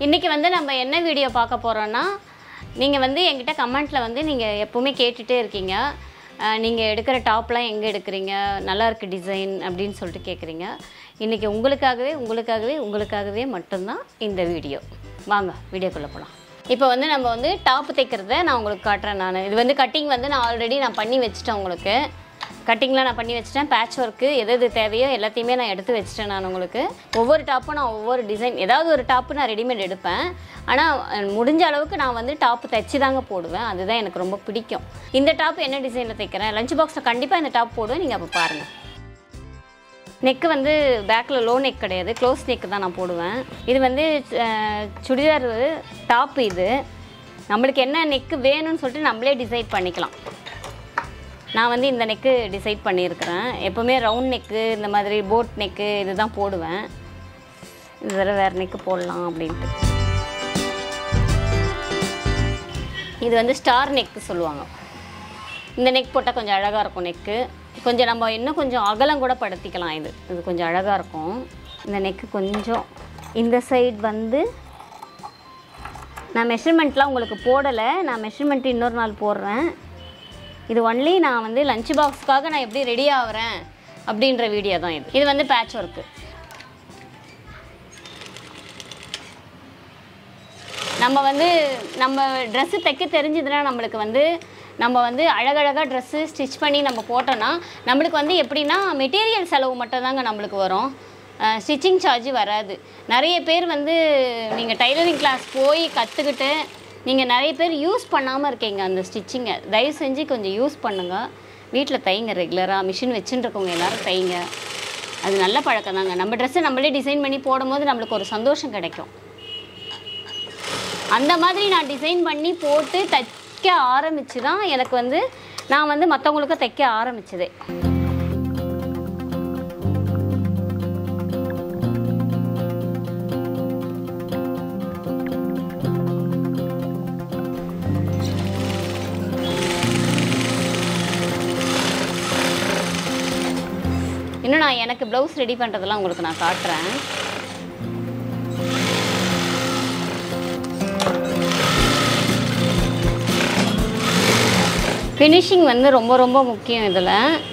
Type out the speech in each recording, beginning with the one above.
இன்னைக்கு வந்து நம்ம என்ன வீடியோ பார்க்க போறோம்னா நீங்க வந்து என்கிட்ட கமெண்ட்ல வந்து நீங்க எப்பவுமே கேட்டுட்டே இருக்கீங்க நீங்க எடுக்கிற டாப்லாம் எங்க எடுக்கறீங்க நல்லா இருக்கு டிசைன் அப்படினு சொல்லிட்டு கேக்குறீங்க இன்னைக்கு உங்களுக்காகவே மட்டும் தான் இந்த வீடியோ வாங்க வீடியோக்குள்ள போலாம் இப்போ வந்து நம்ம வந்து டாப் தைக்கிறதை நான் உங்களுக்கு காட்றேன் நான் இது வந்து கட்டிங் வந்து நான் ஆல்ரெடி பண்ணி வெச்சிட்டேன் உங்களுக்கு கட்டிங்லாம் நான் பண்ணி வெச்சிட்டேன் பேட்ச் வர்க் எது தேவையோ எல்லாத்தையுமே நான் எடுத்து வெச்சிட்டேன் நான் உங்களுக்கு ஒவ்வொரு டாப்பும் நான் ஒவ்வொரு டிசைன் ஏதாவது ஒரு டாப் நான் ரெடிமேட் எடுப்பேன் ஆனா முடிஞ்ச அளவுக்கு நான் வந்து டாப் தைச்சி தாங்க போடுவேன் அதுதான் எனக்கு ரொம்ப பிடிக்கும் இந்த டாப் என்ன டிசைன்ல தைக்கிறேன் லஞ்ச் பாக்ஸ்ல கண்டிப்பா இந்த டாப் போடுவேன் நீங்க அப்ப பாருங்க நெக் வந்து பேக்ல லோ நெக் கிடையாது க்ளோஸ் நெக் தான் நான் போடுவேன் இது வந்து சுடிதார் டாப் இது நமக்கு என்ன நெக் வேணும்னு சொல்லிட்டு நம்மளே டிசைட் பண்ணிக்கலாம் நான் வந்து இந்த நெக் டிசைட் பண்ணியிருக்கிறேன் எப்பவுமே ரவுண்ட் நெக் இந்த மாதிரி போட் நெக் இதுதான் போடுவேன் இது வேற நெக் போடலாம் அப்படினு இது வந்து ஸ்டார் நெக் சொல்லுவாங்க இந்த நெக் போட்டா கொஞ்சம் அழகா இருக்கும் நெக் கொஞ்சம் நம்ம இன்னும் கொஞ்சம் அகலம் கூட படுத்திக்கலாம் இது கொஞ்சம் அழகா இருக்கும் இந்த நெக் கொஞ்சம் இந்த சைடு வந்து நான் மெஷர்மென்ட்லாம் உங்களுக்கு போடல நான் மெஷர்மென்ட் இன்னொரு நாள் போடுறேன் இது ஒன்லி நான் வந்து லஞ்ச் பாக்ஸ்க்காக நான் எப்படி ரெடி ஆவறேன் அப்படிங்கற வீடியோ தான் இது வந்து பேட்ச் வர்க் நம்ம Dress தைக்க தெரிஞ்சதுனா நம்ம வந்து அழகழகா Dress ஸ்டிட்ச் பண்ணி நம்ம போட்டோம்னா நமக்கு வந்து எப்படினா மெட்டீரியல் செலவு மட்டும் தாங்க நமக்கு வரும் ஸ்டிச்சிங் சார்ஜ் வராது நிறைய பேர் வந்து நீங்க டைலரிங் கிளாஸ் போய் கத்துக்கிட்டு நீங்க நிறைய பேர் யூஸ் பண்ணாம இருக்கீங்க அந்த ஸ்டிச்சிங் தயவு செஞ்சு கொஞ்சம் யூஸ் பண்ணுங்க வீட்ல தைங்க ரெகுலரா மிஷின் வெச்சிருக்கவங்க எல்லாரும் தைங்க அது நல்ல பழக்கம் தாங்க நம்ம Dress நம்மளே டிசைன் பண்ணி போடும்போது நமக்கு ஒரு சந்தோஷம் கிடைக்கும் அந்த மாதிரி நான் டிசைன் பண்ணி போட்டு தைக்க ஆரம்பிச்சு தான் எனக்கு வந்து நான் வந்து மத்தவங்களுக்கு தைக்க ஆரம்பிச்சதே இன்னும் நான் எனக்கு ப்ளவுஸ் ரெடி பண்றதெல்லாம் உங்களுக்கு நான் காட்றேன் ஃபினிஷிங் வந்து ரொம்ப முக்கியம் இதுல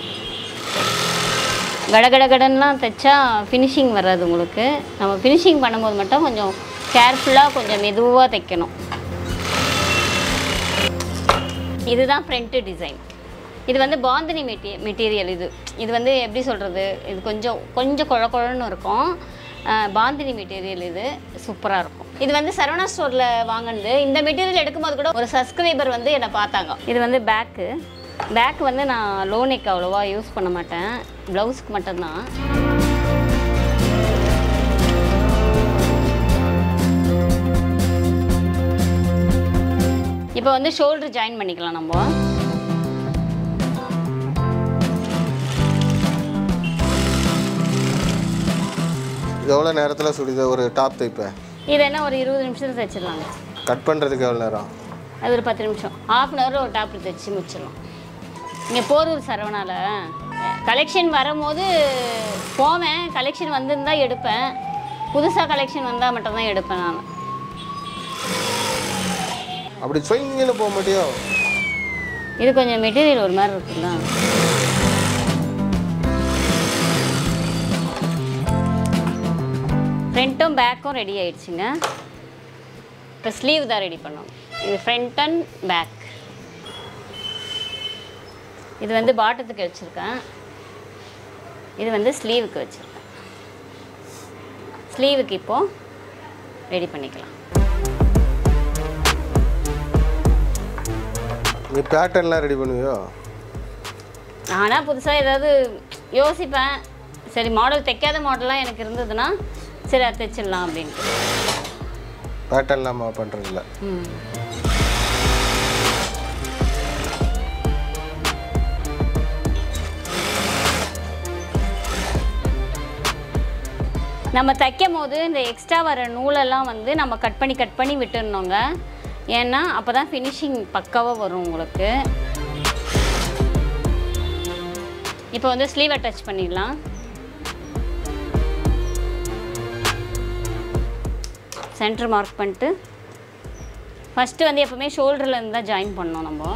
கடகடகடன்லாம் தைச்சா ஃபினிஷிங் வராது உங்களுக்கு நம்ம ஃபினிஷிங் பண்ணும்போது மட்டும் கொஞ்சம் கேர்ஃபுல்லா கொஞ்சம் மெதுவா தைக்கணும் இதுதான் ஃப்ரண்ட் டிசைன் இது வந்து பாந்தினி மெட்டீரியல் இது வந்து எப்படி சொல்றது இது கொஞ்சம் குழகுழன்னு இருக்கும் பாந்தினி மெட்டீரியல் இது சூப்பரா இருக்கும் இது வந்து சரவணா ஸ்டோர்ல வாங்குனது இந்த மெட்டீரியல் எடுக்கும்போது கூட ஒரு சப்ஸ்கிரைபர் வந்து என்ன பார்த்தாங்க இது வந்து பேக் வந்து நான் லோ நெக் அவ்வளவா யூஸ் பண்ண மாட்டேன் ப்ளவுஸ்க்கு மட்டும் தான் இப்போ வந்து ஷோல்டர் ஜாயின் பண்ணிக்கலாம் நம்ம எவ்வளவு நேரத்துல சுடிதார் ஒரு டாப் தைப்பேன் இது என்ன ஒரு 20 நிமிஷத்துல தைச்சிடலாம் கட் பண்றதுக்கு எவ்வளவு நேரம் அது ஒரு 10 நிமிஷம் half an hour ஒரு டாப் தைச்சி முடிச்சிடலாம் இங்க போரூர் சரவணால கலெக்ஷன் வரும்போது போவேன் கலெக்ஷன் வந்திருந்தா எடுப்பேன் புதுசா கலெக்ஷன் வந்தா மட்டும் தான் எடுப்பேன் நான் அப்படி ஸ்விங்கில போக மாட்டியோ இது கொஞ்சம் மெட்டீரியல் ஒரு மாதிரி இருக்குல்ல ஃப்ரண்ட்டும் பேக்கும் ரெடி ஆயிடுச்சுங்க இப்போ ஸ்லீவ் தான் ரெடி பண்ணோம் இது ஃப்ரண்ட் அண்ட் பேக் இது வந்து பாட்டத்துக்கு வச்சிருக்கேன் இது வந்து ஸ்லீவுக்கு வச்சிருக்கேன் ஸ்லீவுக்கு இப்போ ரெடி பண்ணிக்கலாம் நீ பேட்டர்ன்லாம் ரெடி பண்ணுவியோ நானா புதுசா ஏதாவது யோசிப்பேன் சரி மாடல் தைக்காத மாடல்லாம் எனக்கு இருந்ததுன்னா சரி அதை தைச்சிடலாம் அப்படின்ட்டு பேட்டர்ன்லாம் பண்ணுறதில்ல நம்ம தைக்கும் போது இந்த எக்ஸ்ட்ரா வர நூலெல்லாம் வந்து நம்ம கட் பண்ணி விட்டுறணுங்க ஏன்னா அப்போ தான் ஃபினிஷிங் பக்காவாக வரும் உங்களுக்கு இப்போ வந்து ஸ்லீவ் அட்டாச் பண்ணிடலாம் சென்டர் மார்க் பண்ணிட்டு ஃபஸ்ட்டு வந்து எப்போவுமே ஷோல்டர்லேருந்து தான் ஜாயின் பண்ணோம் நம்ம.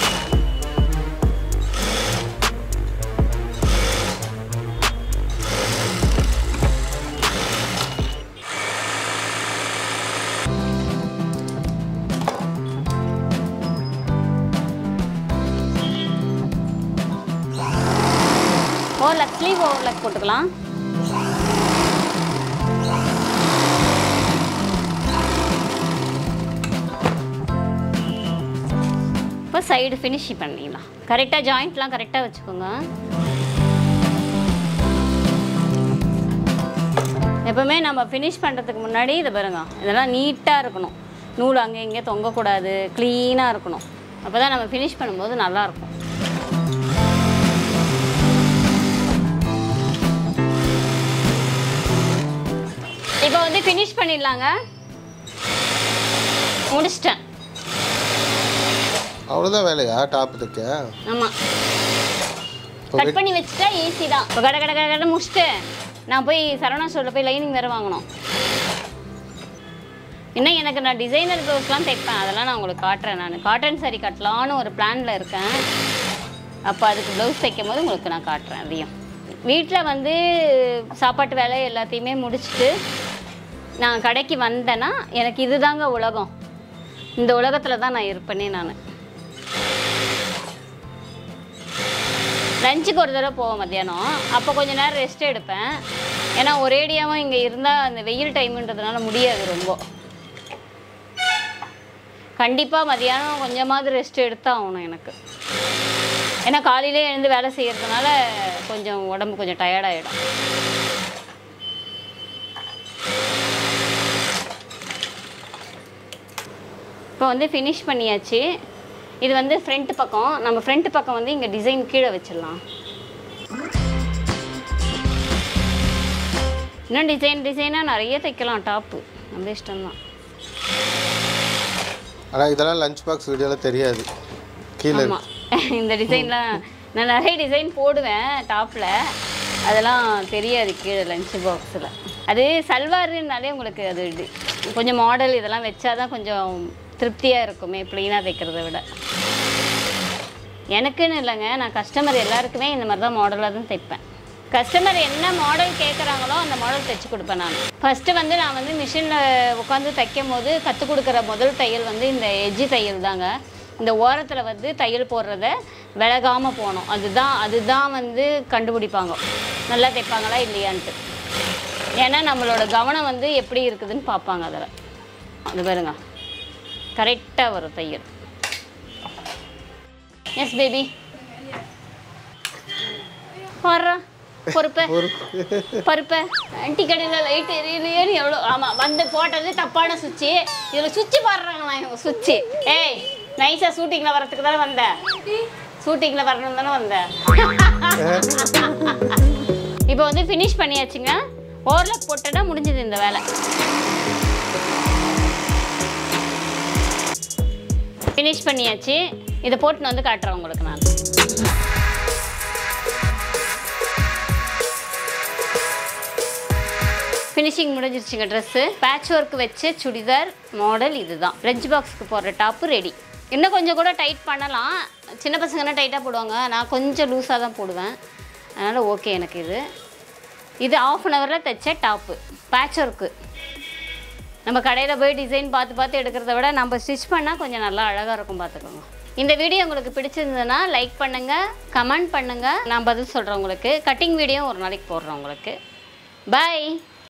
ஓவர்லாக் ஸ்லீவ் ஓவர்லாக் போட்டுக்கலாம். இப்போ சைடு ஃபினிஷ் பண்ணிடலாம். கரெக்டாக ஜாயிண்ட்லாம் கரெக்டாக வச்சுக்கோங்க. எப்போவுமே நம்ம ஃபினிஷ் பண்ணுறதுக்கு முன்னாடி இதை பாருங்க, இதெல்லாம் நீட்டாக இருக்கணும். நூல் அங்கே இங்கே தொங்கக்கூடாது, க்ளீனாக இருக்கணும். அப்போ தான் நம்ம ஃபினிஷ் பண்ணும்போது நல்லாயிருக்கும். இப்போ வந்து ஃபினிஷ் பண்ணிடலாங்க. முடிச்சிட்டேன். அவ்வளோதான் வேலையா டாப் தைக்க? ஆமாம், கட் பண்ணி வச்சுட்டா ஈஸி தான். இப்போ கடை கடை கடை கடை முடிச்சுட்டு நான் போய் சரவணா ஸ்டோரில் போய் லைனிங் வேறு வாங்கணும். இன்னும் எனக்கு நான் டிசைனர் ப்ளவுஸ்லாம் தைப்பேன், அதெல்லாம் நான் உங்களுக்கு காட்டுறேன். நான் காட்டன் சாரி கட்டலான்னு ஒரு பிளானில் இருக்கேன். அப்போ அதுக்கு ப்ளவுஸ் தைக்கும் போது உங்களுக்கு நான் காட்டுறேன். அதையும் வீட்டில் வந்து சாப்பாட்டு வேலை எல்லாத்தையுமே முடிச்சுட்டு நான் கடைக்கு வந்தேன்னா எனக்கு இதுதாங்க உலகம். இந்த உலகத்தில் தான் நான் இருப்பேனே. நான் லஞ்சுக்கு ஒரு தடவை போவேன் மத்தியானம். அப்போ கொஞ்சம் நேரம் ரெஸ்ட் எடுப்பேன். ஏன்னா ஒரேடியாகவும் இங்கே இருந்தால் அந்த வெயில் டைமுன்றதுனால முடியாது. ரொம்ப கண்டிப்பாக மத்தியானம் கொஞ்சமாவது ரெஸ்ட் எடுத்தான் ஆகணும் எனக்கு. ஏன்னா காலையிலே எழுந்து வேலை செய்கிறதுனால கொஞ்சம் உடம்பு கொஞ்சம் டயர்டாகிடும். இப்போ வந்து ஃபினிஷ் பண்ணியாச்சு. இது வந்து ஃப்ரண்ட் பக்கம். நம்ம ஃப்ரண்ட் பக்கம் வந்து இங்கே டிசைன் கீழே வச்சிடலாம். இன்னும் டிசைனாக நிறைய தைக்கலாம் டாப்பு, நம்ம இஷ்டம்தான். ஆனால் இதெல்லாம் லஞ்ச் பாக்ஸ் வீடியோவில் தெரியாது கீழே. ஆமாம், இந்த டிசைன்லாம் நான் நிறைய டிசைன் போடுவேன் டாப்பில், அதெல்லாம் தெரியாது கீழே லஞ்ச் பாக்ஸில். அது சல்வாருனாலே உங்களுக்கு அது கொஞ்சம் மாடல் இதெல்லாம் வச்சாதான் கொஞ்சம் திருப்தியாக இருக்குமே, ப்ளெயினாக தைக்கிறத விட. எனக்குன்னு இல்லைங்க, நான் கஸ்டமர் எல்லாருக்குமே இந்த மாதிரி தான் மாடலாக தான் தைப்பேன். கஸ்டமர் என்ன மாடல் கேட்குறாங்களோ அந்த மாடல் தைச்சி கொடுப்பேன் நான். ஃபஸ்ட்டு வந்து நான் வந்து மிஷினில் உட்காந்து தைக்கும் போது கற்றுக் கொடுக்குற முதல் தையல் வந்து இந்த எஜ்ஜி தையல் தாங்க. இந்த ஓரத்தில் வந்து தையல் போடுறத விலகாமல் போகணும். அதுதான் வந்து கண்டுபிடிப்பாங்க நல்லா தைப்பாங்களா இல்லையான்ட்டு. ஏன்னா நம்மளோட கவனம் வந்து எப்படி இருக்குதுன்னு பார்ப்பாங்க. அதில் அது பாருங்க, கரெக்டாக வரும் தையல். எஸ் பேபி, வர்றா பருப்பை ஆன்டி கடையில் லைட் எரியலையேன்னு எவ்வளோ. ஆமாம், வந்து போட்டது தப்பான சுவிட்சு. இதில் சுவிட்சு பாடுறாங்களா இவங்க சுவிட்சு. ஏய், நைஸாக ஷூட்டிங்கில் வரத்துக்கு தானே வந்தேன், ஷூட்டிங்கில் வரணும் தானே வந்தேன். இப்போ வந்து ஃபினிஷ் பண்ணியாச்சுங்க. ஓவர்லாக் போட்டோன்னா முடிஞ்சது இந்த வேலை. ஃபினிஷ் பண்ணியாச்சு. இதை போட்டுன்னு வந்து காட்டுறேன் உங்களுக்கு நான். ஃபினிஷிங் முடிஞ்சிருச்சுங்க. ட்ரெஸ்ஸு பேட்ச் ஒர்க் வச்சு சுடிதார் மாடல் இதுதான். லஞ்ச் பாக்ஸுக்கு போடுற டாப்பு ரெடி. இன்னும் கொஞ்சம் கூட டைட் பண்ணலாம். சின்ன பசங்கன்னா டைட்டாக போடுவாங்க, நான் கொஞ்சம் லூஸாக தான் போடுவேன். அதனால் ஓகே எனக்கு இது 1/2 ஹவரில் தைச்ச டாப்பு பேட்ச் ஒர்க்கு. நம்ம கடையில் போய் டிசைன் பார்த்து எடுக்கிறத விட நம்ம ஸ்டிச் பண்ணால் கொஞ்சம் நல்லா அழகாக இருக்கும், பார்த்துக்கோங்க. இந்த வீடியோ உங்களுக்கு பிடிச்சிருந்ததுன்னா லைக் பண்ணுங்கள், கமெண்ட் பண்ணுங்கள். நான் பதில் சொல்கிறேன் உங்களுக்கு. கட்டிங் வீடியோ ஒரு நாளைக்கு போடுறேன் உங்களுக்கு. பாய்.